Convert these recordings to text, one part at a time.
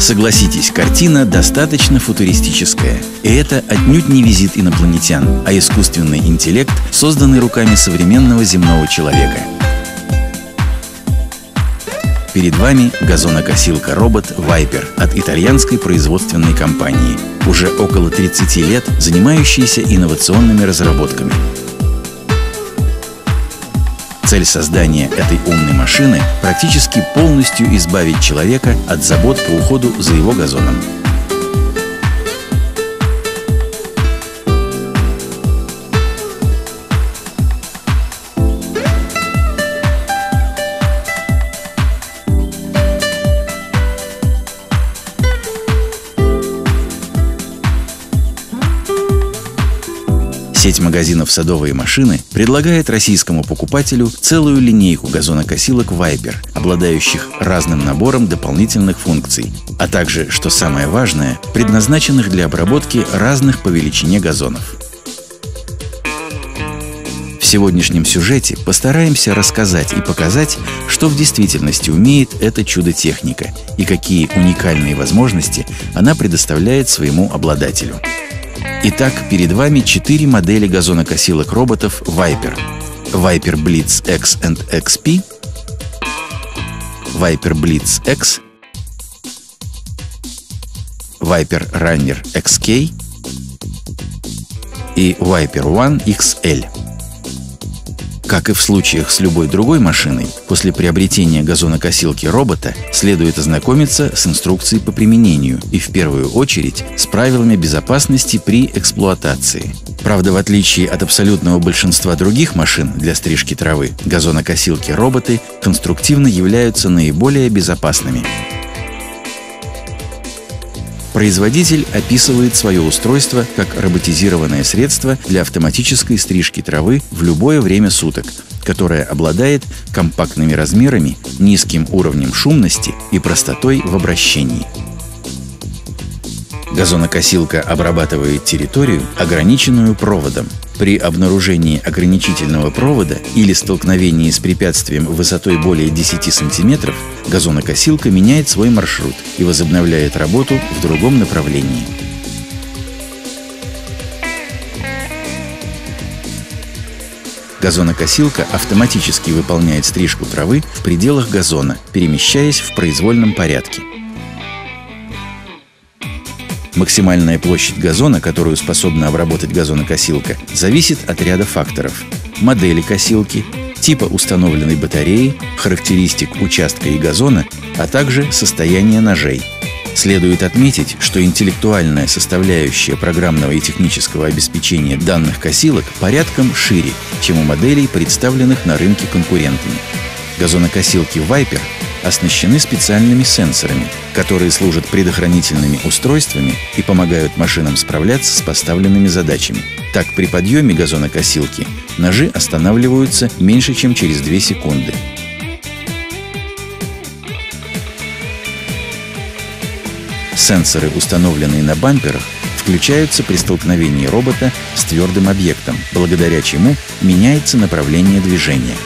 Согласитесь, картина достаточно футуристическая. И это отнюдь не визит инопланетян, а искусственный интеллект, созданный руками современного земного человека. Перед вами газонокосилка-робот Viper от итальянской производственной компании, уже около 30 лет занимающейся инновационными разработками. Цель создания этой умной машины – практически полностью избавить человека от забот по уходу за его газоном. Сеть магазинов «Садовые машины» предлагает российскому покупателю целую линейку газонокосилок Viper, обладающих разным набором дополнительных функций, а также, что самое важное, предназначенных для обработки разных по величине газонов. В сегодняшнем сюжете постараемся рассказать и показать, что в действительности умеет эта чудо-техника и какие уникальные возможности она предоставляет своему обладателю. Итак, перед вами 4 модели газонокосилок-роботов Viper. Viper Blitz X and XP, Viper Blitz X, Viper Runner XK и Viper One XL. Как и в случаях с любой другой машиной, после приобретения газонокосилки робота следует ознакомиться с инструкцией по применению и в первую очередь с правилами безопасности при эксплуатации. Правда, в отличие от абсолютного большинства других машин для стрижки травы, газонокосилки-роботы конструктивно являются наиболее безопасными. Производитель описывает свое устройство как роботизированное средство для автоматической стрижки травы в любое время суток, которое обладает компактными размерами, низким уровнем шумности и простотой в обращении. Газонокосилка обрабатывает территорию, ограниченную проводом. При обнаружении ограничительного провода или столкновении с препятствием высотой более 10 см газонокосилка меняет свой маршрут и возобновляет работу в другом направлении. Газонокосилка автоматически выполняет стрижку травы в пределах газона, перемещаясь в произвольном порядке. Максимальная площадь газона, которую способна обработать газонокосилка, зависит от ряда факторов: модели косилки, типа установленной батареи, характеристик участка и газона, а также состояния ножей. Следует отметить, что интеллектуальная составляющая программного и технического обеспечения данных косилок порядком шире, чем у моделей, представленных на рынке конкурентами. Газонокосилки Viper оснащены специальными сенсорами, которые служат предохранительными устройствами и помогают машинам справляться с поставленными задачами. Так, при подъеме газонокосилки ножи останавливаются меньше, чем через 2 секунды. Сенсоры, установленные на бамперах, включаются при столкновении робота с твердым объектом, благодаря чему меняется направление движения.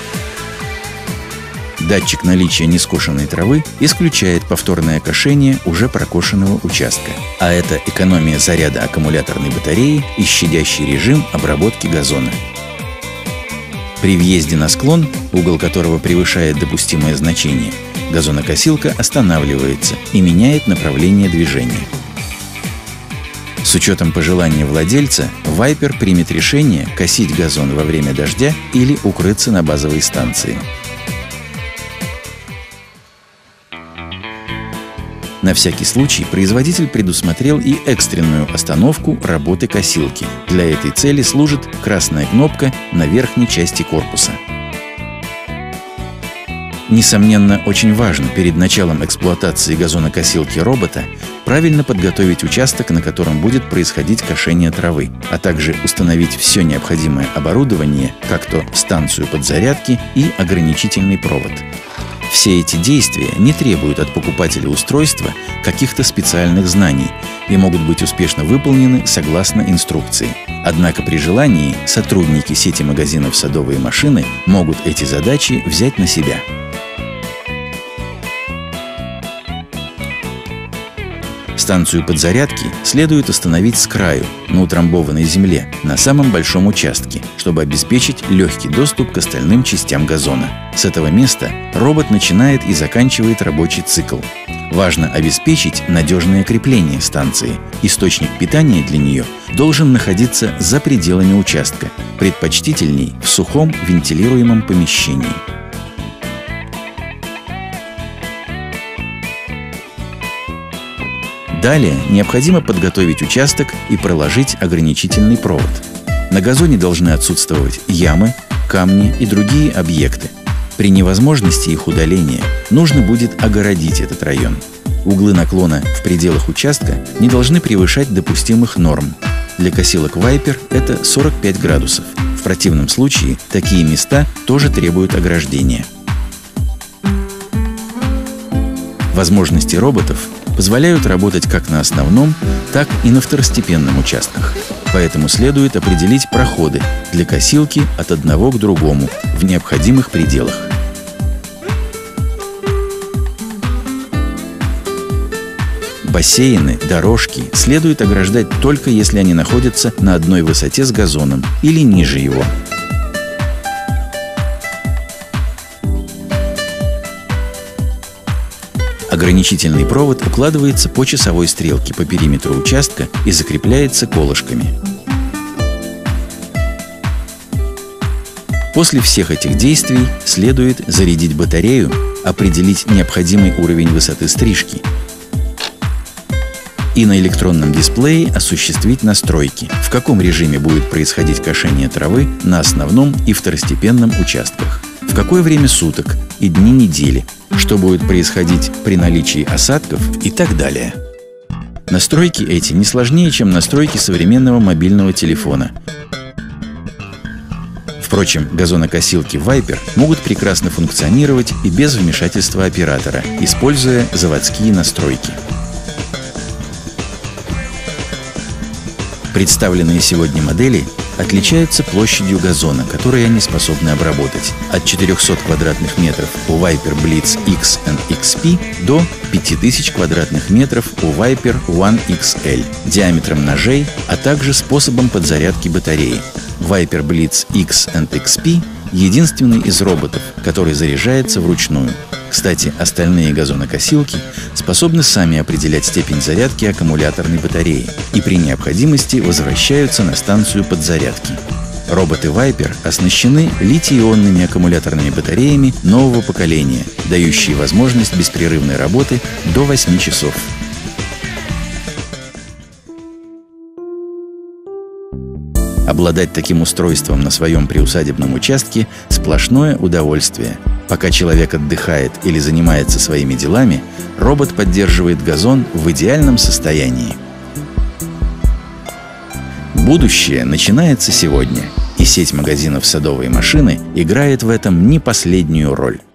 Датчик наличия нескошенной травы исключает повторное кошение уже прокошенного участка. А это экономия заряда аккумуляторной батареи и щадящий режим обработки газона. При въезде на склон, угол которого превышает допустимое значение, газонокосилка останавливается и меняет направление движения. С учетом пожелания владельца, Viper примет решение косить газон во время дождя или укрыться на базовой станции. На всякий случай производитель предусмотрел и экстренную остановку работы косилки. Для этой цели служит красная кнопка на верхней части корпуса. Несомненно, очень важно перед началом эксплуатации газонокосилки робота правильно подготовить участок, на котором будет происходить кошение травы, а также установить все необходимое оборудование, как то станцию подзарядки и ограничительный провод. Все эти действия не требуют от покупателя устройства каких-то специальных знаний и могут быть успешно выполнены согласно инструкции. Однако при желании сотрудники сети магазинов «Садовые машины» могут эти задачи взять на себя. Станцию подзарядки следует установить с краю, на утрамбованной земле, на самом большом участке, чтобы обеспечить легкий доступ к остальным частям газона. С этого места робот начинает и заканчивает рабочий цикл. Важно обеспечить надежное крепление станции. Источник питания для нее должен находиться за пределами участка, предпочтительней в сухом вентилируемом помещении. Далее необходимо подготовить участок и проложить ограничительный провод. На газоне должны отсутствовать ямы, камни и другие объекты. При невозможности их удаления нужно будет огородить этот район. Углы наклона в пределах участка не должны превышать допустимых норм. Для косилок Viper это 45 градусов. В противном случае такие места тоже требуют ограждения. Возможности роботов позволяют работать как на основном, так и на второстепенном участках. Поэтому следует определить проходы для косилки от одного к другому в необходимых пределах. Бассейны, дорожки следует ограждать только если они находятся на одной высоте с газоном или ниже его. Ограничительный провод укладывается по часовой стрелке по периметру участка и закрепляется колышками. После всех этих действий следует зарядить батарею, определить необходимый уровень высоты стрижки и на электронном дисплее осуществить настройки, в каком режиме будет происходить кошение травы на основном и второстепенном участках, в какое время суток и дни недели, что будет происходить при наличии осадков и так далее. Настройки эти не сложнее, чем настройки современного мобильного телефона. Впрочем, газонокосилки Viper могут прекрасно функционировать и без вмешательства оператора, используя заводские настройки. Представленные сегодня модели отличаются площадью газона, которую они способны обработать, от 400 квадратных метров у Viper Blitz X and XP до 5000 квадратных метров у Viper One XL, диаметром ножей, а также способом подзарядки батареи. Viper Blitz X and XP – единственный из роботов, который заряжается вручную. Кстати, остальные газонокосилки способны сами определять степень зарядки аккумуляторной батареи и при необходимости возвращаются на станцию подзарядки. Роботы Viper оснащены литий-ионными аккумуляторными батареями нового поколения, дающие возможность беспрерывной работы до 8 часов. Обладать таким устройством на своем приусадебном участке – сплошное удовольствие. Пока человек отдыхает или занимается своими делами, робот поддерживает газон в идеальном состоянии. Будущее начинается сегодня, и сеть магазинов «Садовые машины» играет в этом не последнюю роль.